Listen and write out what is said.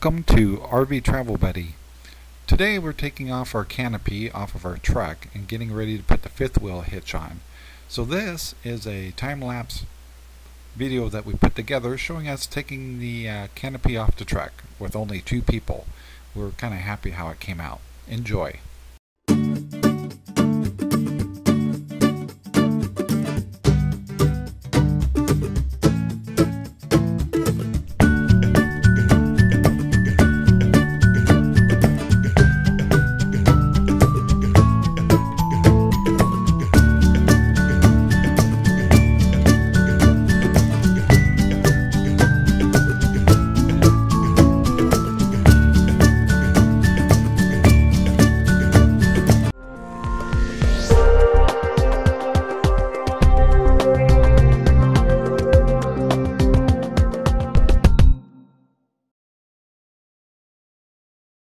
Welcome to RV Travel Buddy. Today we're taking off our canopy off of our truck and getting ready to put the fifth wheel hitch on. So this is a time-lapse video that we put together showing us taking the canopy off the truck with only two people. We're kind of happy how it came out. Enjoy.